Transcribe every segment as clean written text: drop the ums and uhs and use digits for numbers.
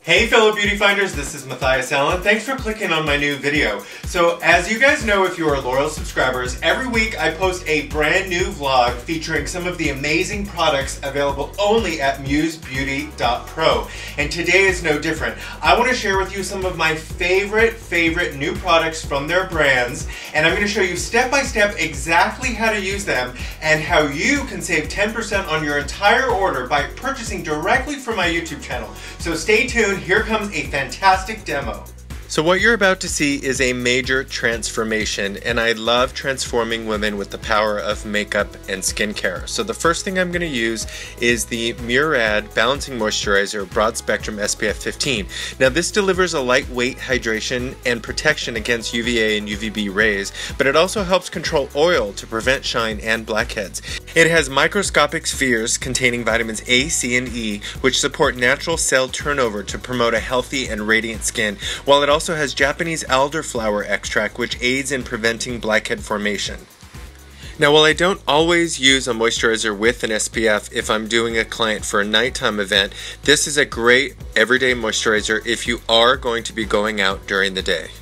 Hey fellow beauty finders, this is Matthias Allen. Thanks for clicking on my new video. So as you guys know, if you are loyal subscribers, every week I post a brand new vlog featuring some of the amazing products available only at musebeauty.pro. And today is no different. I want to share with you some of my favorite new products from their brands, and I'm going to show you step by step exactly how to use them and how you can save 10% on your entire order by purchasing directly from my YouTube channel. So stay tuned. Here comes a fantastic demo. So what you're about to see is a major transformation, and I love transforming women with the power of makeup and skincare. So the first thing I'm going to use is the Murad Balancing Moisturizer Broad Spectrum SPF 15. Now this delivers a lightweight hydration and protection against UVA and UVB rays, but it also helps control oil to prevent shine and blackheads. It has microscopic spheres containing vitamins A, C, and E, which support natural cell turnover to promote a healthy and radiant skin, while it also has Japanese elderflower extract, which aids in preventing blackhead formation. Now, while I don't always use a moisturizer with an SPF if I'm doing a client for a nighttime event, this is a great everyday moisturizer if you are going to be going out during the day.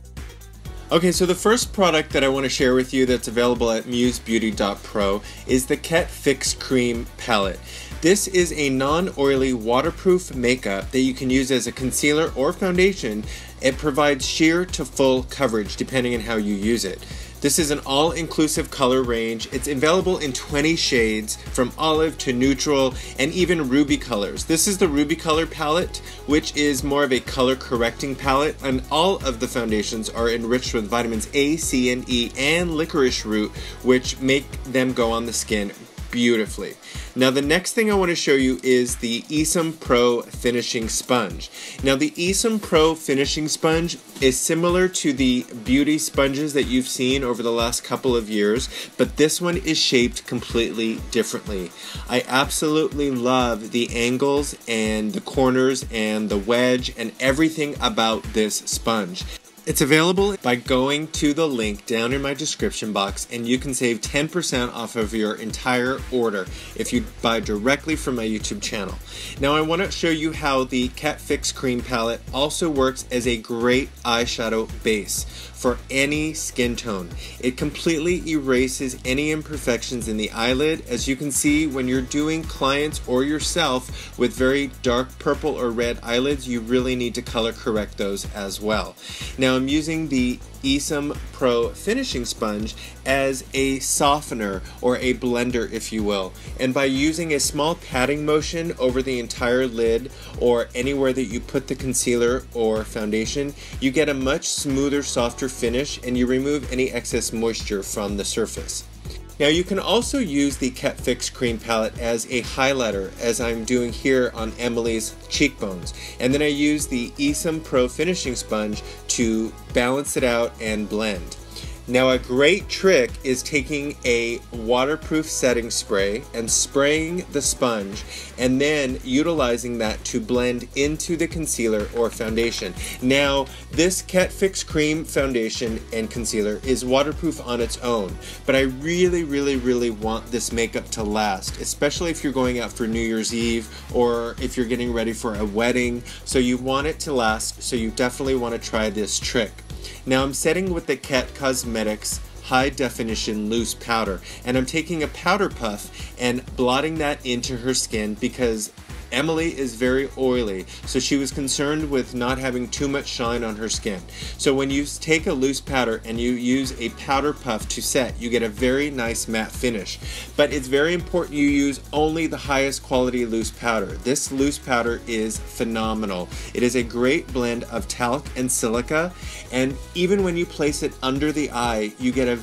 Okay, so the first product that I want to share with you that's available at musebeauty.pro is the Ket Fix Cream Palette. This is a non-oily waterproof makeup that you can use as a concealer or foundation. It provides sheer to full coverage depending on how you use it. This is an all-inclusive color range. It's available in 20 shades from olive to neutral and even ruby colors. This is the ruby color palette, which is more of a color correcting palette, and all of the foundations are enriched with vitamins A, C, and E and licorice root, which make them go on the skin beautifully. Now the next thing I want to show you is the Esom Pro Finishing Sponge. Now the Esom Pro Finishing Sponge is similar to the beauty sponges that you've seen over the last couple of years, but this one is shaped completely differently. I absolutely love the angles and the corners and the wedge and everything about this sponge. It's available by going to the link down in my description box, and you can save 10% off of your entire order if you buy directly from my YouTube channel. Now I want to show you how the Ket Fix Cream Palette also works as a great eyeshadow base for any skin tone. It completely erases any imperfections in the eyelid. As you can see, when you're doing clients or yourself with very dark purple or red eyelids, you really need to color correct those as well. Now I'm using the Esom Pro Finishing Sponge as a softener or a blender, if you will, and by using a small patting motion over the entire lid or anywhere that you put the concealer or foundation, you get a much smoother, softer finish, and you remove any excess moisture from the surface. Now you can also use the Ket Fix Cream Palette as a highlighter, as I'm doing here on Emily's cheekbones. And then I use the Esom Pro Finishing Sponge to balance it out and blend. Now a great trick is taking a waterproof setting spray and spraying the sponge and then utilizing that to blend into the concealer or foundation. Now this Ket Fix Cream foundation and concealer is waterproof on its own, but I really want this makeup to last, especially if you're going out for New Year's Eve or if you're getting ready for a wedding. So you want it to last, so you definitely want to try this trick. Now I'm setting with the Ket Cosmetics High Definition Loose Powder, and I'm taking a powder puff and blotting that into her skin because Emily is very oily, so she was concerned with not having too much shine on her skin. So when you take a loose powder and you use a powder puff to set, you get a very nice matte finish. But it's very important you use only the highest quality loose powder. This loose powder is phenomenal. It is a great blend of talc and silica, and even when you place it under the eye, you get a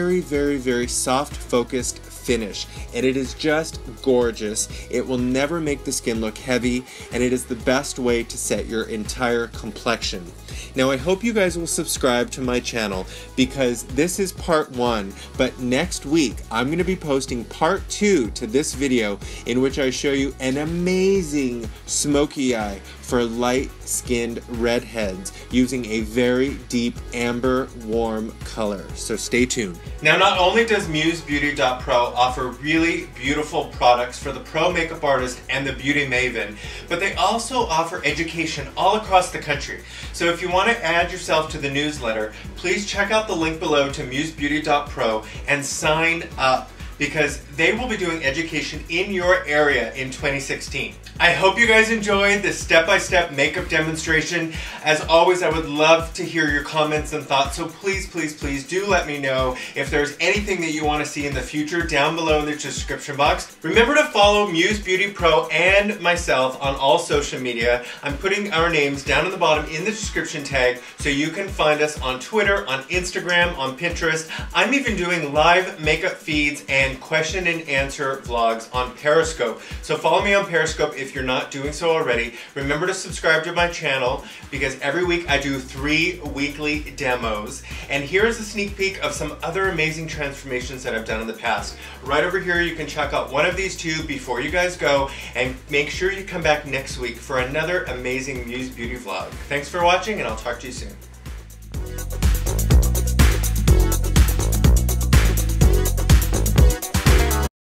very soft, focused finish, and it is just gorgeous. It will never make the skin look heavy, and it is the best way to set your entire complexion. Now I hope you guys will subscribe to my channel because this is part 1, but next week I'm going to be posting part 2 to this video in which I show you an amazing smoky eye for light-skinned redheads using a very deep amber warm color. So stay tuned. Now not only does musebeauty.pro offer really beautiful products for the pro makeup artist and the beauty maven, but they also offer education all across the country. So if you want to add yourself to the newsletter, please check out the link below to musebeauty.pro and sign up, because they will be doing education in your area in 2016. I hope you guys enjoyed this step-by-step makeup demonstration. As always, I would love to hear your comments and thoughts, so please, please, please do let me know if there's anything that you want to see in the future down below in the description box. Remember to follow Muse Beauty Pro and myself on all social media. I'm putting our names down in the bottom in the description tag so you can find us on Twitter, on Instagram, on Pinterest. I'm even doing live makeup feeds and question and answer vlogs on Periscope. So follow me on Periscope if you're not doing so already. Remember to subscribe to my channel, because every week I do 3 weekly demos. And here's a sneak peek of some other amazing transformations that I've done in the past. Right over here you can check out one of these 2 before you guys go, and make sure you come back next week for another amazing Muse Beauty vlog. Thanks for watching, and I'll talk to you soon.